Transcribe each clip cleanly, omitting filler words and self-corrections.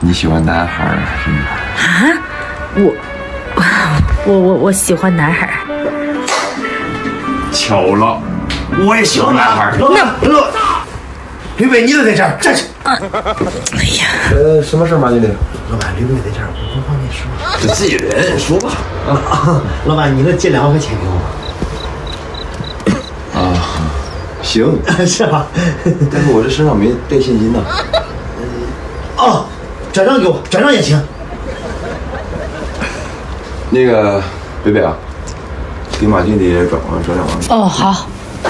你喜欢男孩还是女孩？ 啊，我喜欢男孩。 巧了，我也喜欢男孩。 乐，吕伟，你都在这儿，站起。 哎呀， 什么事马经理？ 老板，吕伟在这儿，我不方便说。 这自己人，说吧。 老板，你能借2万块钱给我吗？ 啊，行， 是吧？ 但是我这身上没带现金呢。 哦，转账给我，转账也行。 那个北北啊，给马经理转2万。 哦，好。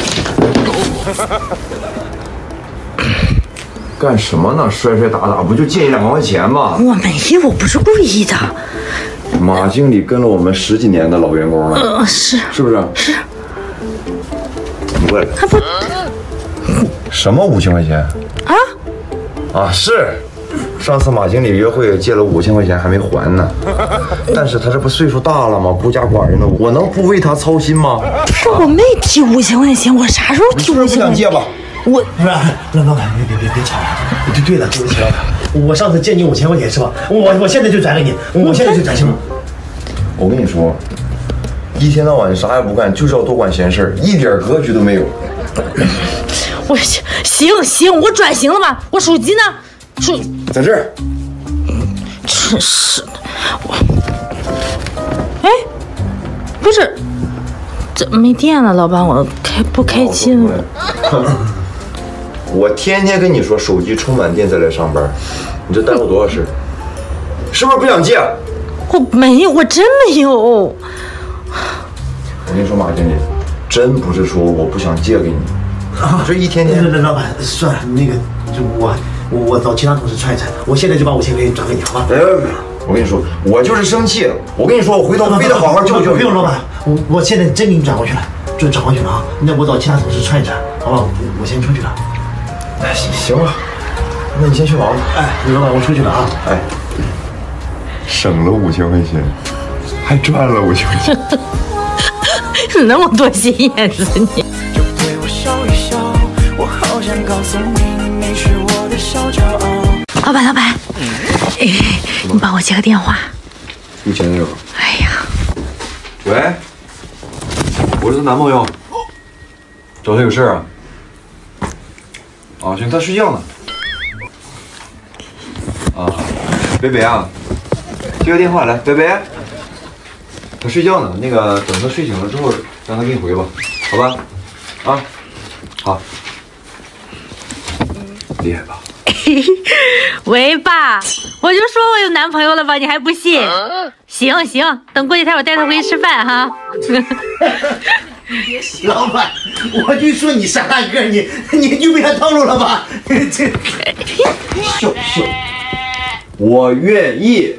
干什么呢？摔打打，不就借你2万块钱吗？ 我没有，我不是故意的。 马经理跟了我们10几年的老员工了， 是不是？ 是。 你过来。 他不。 什么5000块钱？啊，是。上次马经理约会借了5000块钱还没还呢，但是他这不岁数大了吗？孤家寡人的，我能不为他操心吗？ 不是，我没提5000块钱，我啥时候提5000块钱？ 不想借吧？ 不是，老板，别吵了。对了，对不起老板，我上次借你5000块钱是吧？我现在就转给你，我现在就转行吗？ 我跟你说，一天到晚啥也不干，就是要多管闲事，一点格局都没有。 我行，我转型了吧？我手机呢？ 在这儿。 真是的，哎，不是，怎么没电了？老板，我不开机了。 我天天跟你说，手机充满电再来上班，你这耽误多少事？是不是不想借？ 我没有，我真没有。我跟你说，马经理，真不是说我不想借给你，这一天天。 老板，算了，那个，就我找其他同事串一串，我现在就把5000块钱转给你，好吧？ 我跟你说，我就是生气。我跟你说，我回头非得好好教训。 不用，老板，我现在真给你转过去了，转过去了啊！那我找其他同事串一串，好吧？我先出去了。 哎，行吧，那你先去忙吧。 哎，老板，我出去了啊！ 哎，省了5000块钱，还赚了5000块钱。 你那么多心眼子，你。 就对我笑一笑，我好想告诉你，你是我的小骄傲。 老板，你帮我接个电话。 你前男友？ 哎呀， 喂，我是她男朋友，找他有事啊？啊，行，他睡觉呢。啊，北北啊，接个电话来，北北，他睡觉呢，那个等他睡醒了之后，让他给你回吧，好吧？啊，好，厉害吧？ 喂，爸，我就说我有男朋友了吧，你还不信？行，等过几天我带他回去吃饭哈。 老板，我就说你傻大个，你就被他套路了吧？这笑，我愿意。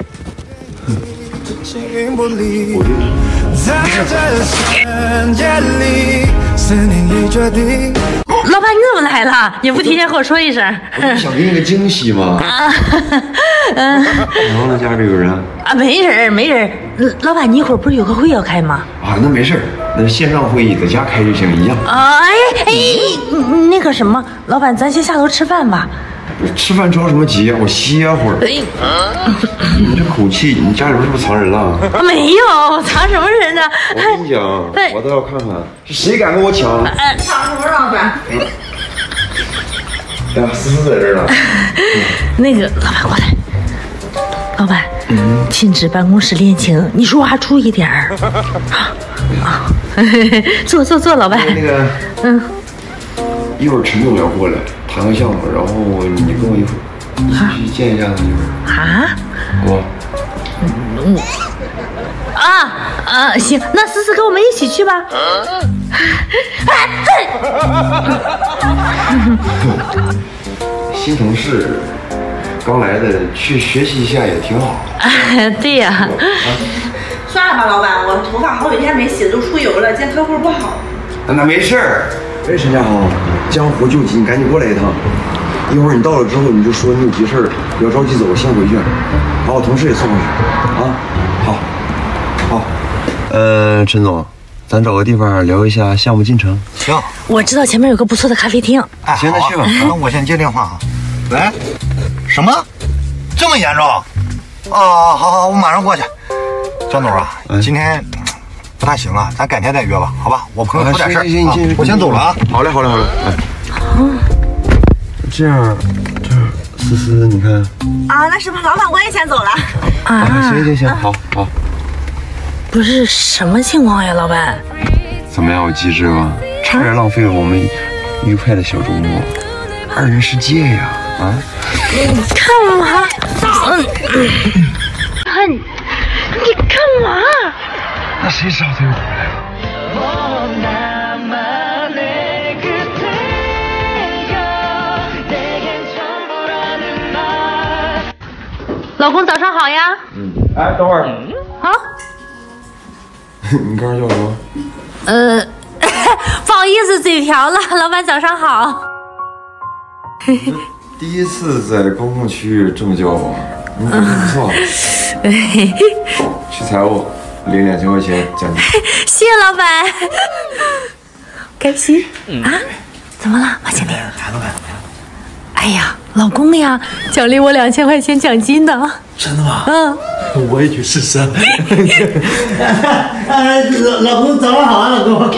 老板，你怎么来了？也不提前和我说一声。 我想给你个惊喜嘛。然后呢，家里有人啊？没人。老板，你一会儿不是有个会要开吗？ 啊，那没事，那是线上会议，在家开就行，一样。 啊，那个什么，老板，咱先下楼吃饭吧。 吃饭着什么急啊？我歇会儿。你这口气，你家里边是不是藏人了？ 没有，藏什么人呢？ 我跟你讲，我倒要看看是谁敢跟我抢。 抢什么，老板？ 哎呀，思思在这儿呢。 那个老板过来，老板，禁止办公室恋情，你说话注意点儿。啊，坐，老板。 那个，一会儿陈总要过来谈个项目，然后你跟我一会儿去见一下他。 啊？ 我。 行，那思思跟我们一起去吧。 新同事刚来的，去学习一下也挺好。 对呀。 算了吧，老板，我头发好几天没洗，都出油了，见客户不好。 那没事儿。哎，陈家豪，江湖救急，你赶紧过来一趟。一会儿你到了之后，你就说你有急事儿，要着急走，先回去，把我同事也送回去。啊，好。陈总，咱找个地方聊一下项目进程。 行， 我知道前面有个不错的咖啡厅。 行，那去吧。 那我先接电话啊。喂，什么？ 这么严重？啊，好，我马上过去。张总啊，今天不太行了，咱改天再约吧，好吧？我朋友出点事儿， 行， 我先走了啊。 好嘞。这样，思思，你看啊，那是吧，老板，我也先走了。 行，好。 不是什么情况呀，老板？ 怎么样，我机智吧？差点浪费了我们愉快的小周末。二人世界呀，啊！ 干嘛？你干嘛？ 那谁知道他又回来了？ 老公，早上好呀。 哎，等会儿。 啊？ 你刚才叫什么？ 不好意思，嘴瓢了。老板，早上好。 第一次在公共区域这么叫我，你表现不错。去财务领2000块钱奖金。 谢谢老板。开心啊？怎么了，马经理？ 韩老板， 哎呀，老公呀，奖励我2000块钱奖金呢。 真的吗？ 嗯。 我也去试试。老公早上好啊，老公。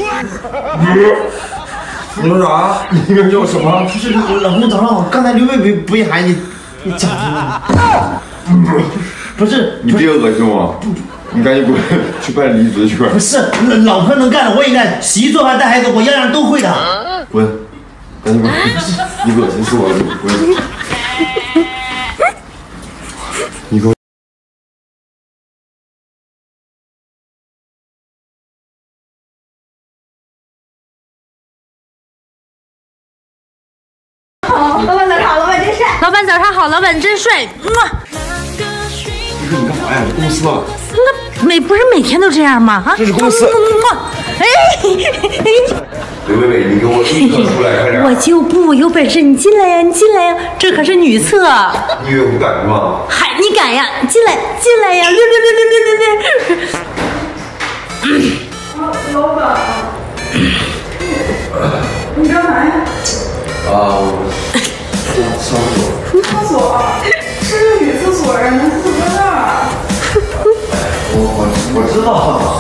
你说啥？你刚叫什么？ 不是，老公早上好。刚才刘贝不也喊你奖金吗？不是， 你别恶心我，你赶紧滚去办离职去。 不是，老婆能干的我也干，洗衣做饭带孩子我样样都会的。 滚，赶紧滚！你恶心死我了，滚！你给我。 老板早上好，老板真帅。 老板早上好，老板真帅。 你说你干嘛呀？公司啊？ 那不是每天都这样吗？啊， 这是公司。 哎， 喂，你给我立刻出来，快点！ 我就不有本事，你进来呀，你进来呀，这可是女厕。 你以为我不敢是吗？ 嗨，你敢呀？进来呀！ 老板，你干嘛呀？厕所啊，是个女厕所呀，男厕所在那儿。 我知道。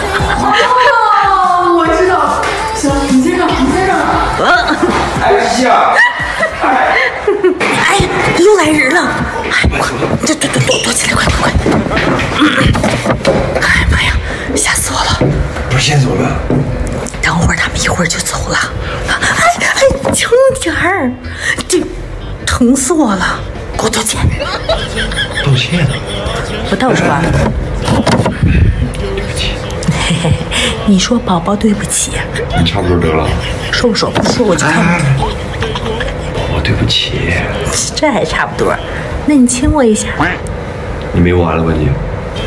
哦，我知道。行，你先上。 哎呀！ 哎，又来人了！哎，快，躲起来，快！哎呀妈呀，吓死我了！ 不是先走了？ 等会儿他们一会儿就走了。哎，轻点儿，这疼死我了！给我道歉。 道歉了？ 不道是吧？ 对不起。 你说宝宝对不起。 你差不多得了。 说不说？不说我就看。 宝宝对不起。 这还差不多。那你亲我一下。 你没完了吧你？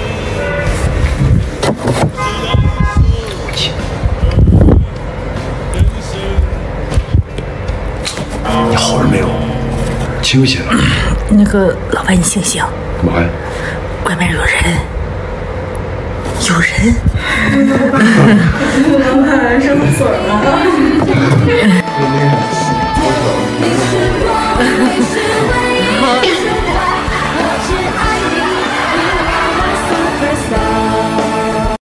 我亲。你好了没有？清醒了。 那个老板，你醒醒！ 干嘛呀？ 外面有人。有人。